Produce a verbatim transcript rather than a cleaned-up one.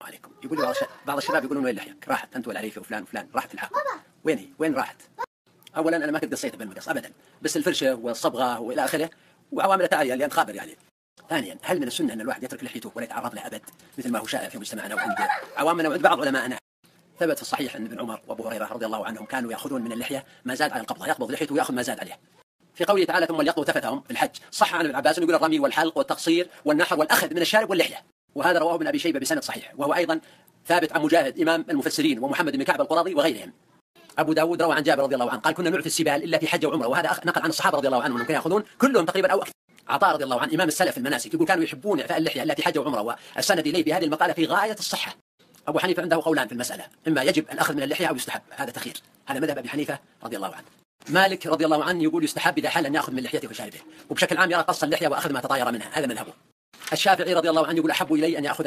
عليكم. يقول لي بعض الش- بعض الشباب يقولون وين لحيك؟ راحت أنت والعريفة وفلان وفلان، راحت الحق. وين هي؟ وين راحت؟ أولا أنا ما كنت قصيت بالمقص أبدا، بس الفرشة والصبغة وإلى آخره وعوامل تالية اللي أنت خابر يعني. ثانيا، هل من السنة أن الواحد يترك لحيته ولا يتعرض لها أبد مثل ما هو شائع في مجتمعنا وعند عوامنا وعند بعض علماءنا؟ ثبت في الصحيح أن ابن عمر وأبو هريرة رضي الله عنهم كانوا يأخذون من اللحية ما زاد على القبضة، يقبض لحيته ويأخذ ما زاد عليه. في قوله تعالى ثم ليقضوا تفثهم في الحج، صح عن ابن عباس أنه يقول الرمي والحلق والتقصير والنحر والأخذ من الشارب واللحية، وهذا رواه ابن أبي شيبة بسند صحيح، وهو أيضا ثابت عن مجاهد إمام المفسرين ومحمد بن كعب القرظي وغيرهم. أبو داود روى عن جابر رضي الله عنه قال كنا نعفي السبال إلا في حج وعمرة، وهذا نقل عن الصحابة رضي الله عنهم أنهم كانوا يأخذون كلهم تقريبا أو أكثر. عطاء رضي الله عنه إمام السلف في المناسك يقول كانوا يحبون إعفاء اللحية إلا في حج وعمرة، والسند إليه بهذه المقالة في غاية الصحة. أبو حنيفة عنده قولان في المسألة، إما يجب الأخذ من اللحية أو يستحب، هذا تخير، هذا مذهب أبي حنيفة رضي الله عنه. مالك رضي الله عنه يقول يستحب إذا حل أن يأخذ من لحيته وشاربه، وبشكل عام يرى قص اللحية وأخذ ما تطاير منها، هذا مذهبه. الشافعي رضي الله عنه يقول أحب إلي أن يأخذ